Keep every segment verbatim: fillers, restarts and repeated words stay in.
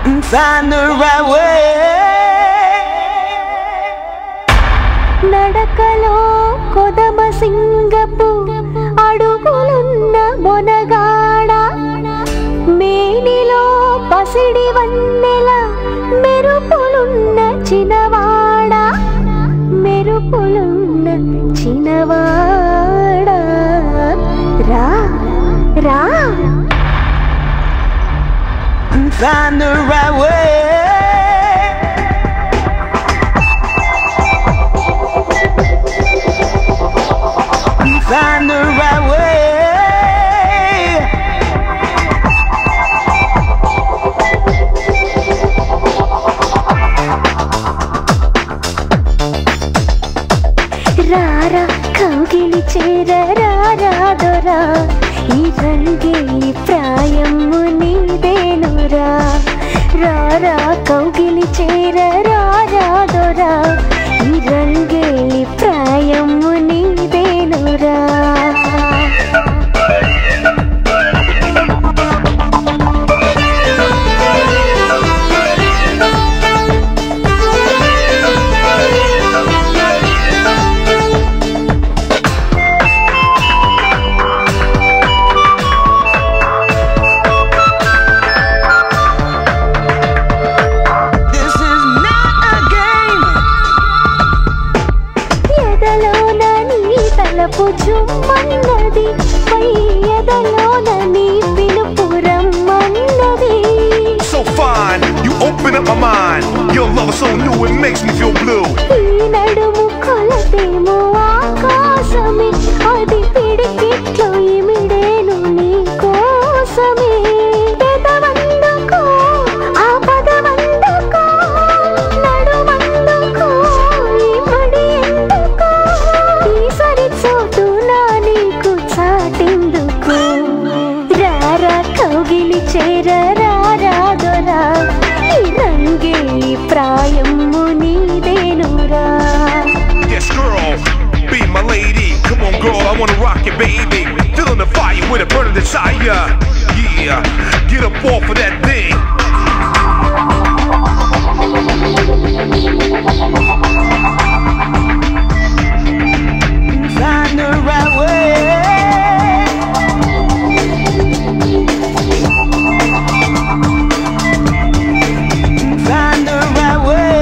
find the right way. నడకలో కొదమ సింగపు అడుగులున్న మొనగాడ మేనిలో పసిడి వన్నెల మెరుపులున్న చినవాడ మెరుపులున్న చినవాడ రా రా find the right way. Find the right way. రారా కౌగిలి చేర రారా దొరా ఈ రంగే ప్రాయము నీదేనురా రారా కౌగిలి చేర రారా దొరా ఈ రంగే ప్రాయము నీదేనురా తలపు చుమ్మన్నది పయ్యదలోన నీ పిలుపు రమ్మన్నది. So fine, you open up my mind. Your love is so new, it makes me feel blue. ఈ నడుము కొలతేమో ఆకాశమే అది పిడికిట్లో ఇమిడేను నీ కోసమే. పెదవందుకో ఆ పదవందుకో నడుమందుకో ఈ మడి ఎందుకో ఈ సరి చోటు నా నీకు చాటెందుకు. రారా కౌగిలి చేర రారా దొరా ఈ రంగే ప్రాయము నీదేనురా. Yes girl, be my lady. Come on girl, I wanna rock you baby. Feeling the fire with a burning desire. Yeah, get up off of that thing. Find the right way. Find the right way.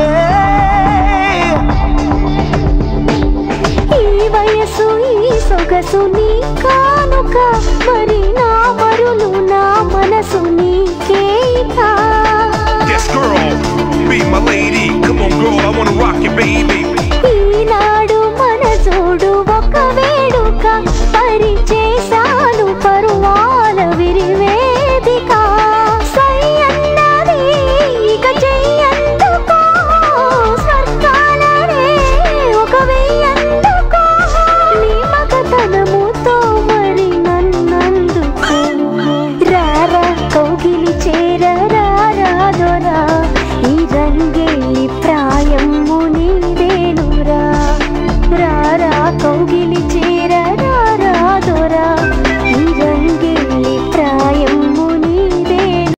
ఈ వయసు ఈ సొగసు నీ కానుక మరి నా మరులు నా మనసు నీకేతా. Yes girl, be my lady. Come on girl, I wanna rock you baby. ఈనాడు మన జోడు ఒక వేడుక పరిచేశాను పరువాల విరివేదిక. సై అన్నది ఇక చెయ్యందుకో స్వర్గాలనే ఒక వెయ్యందుకో నీ మగతనముతో మరి నన్నందుకో. రారా కౌగిలి చేర రారా దొరా ఈ రంగే ప్రాయము నీదేనురా. రారా కౌగిలి చేర రారా దొరా ఈ రంగే ప్రాయము నీదేను.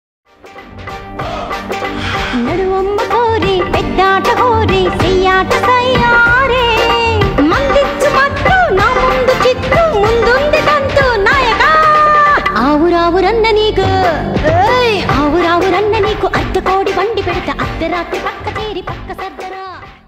నడువమ్మ కోరి పెద్దాట హోరి చెయ్యాట సయ్యారే మందిచ్చు మట్టు నా ముందు చిత్తు ముందుంది తంతు నాయక. ఆవురావురన్న నీకు ఆవురావురన్న నీకు అర్ధ కోడి వండి పెడతా అర్ధరాత్రి పక్క చేరి పక్క సర్దరా.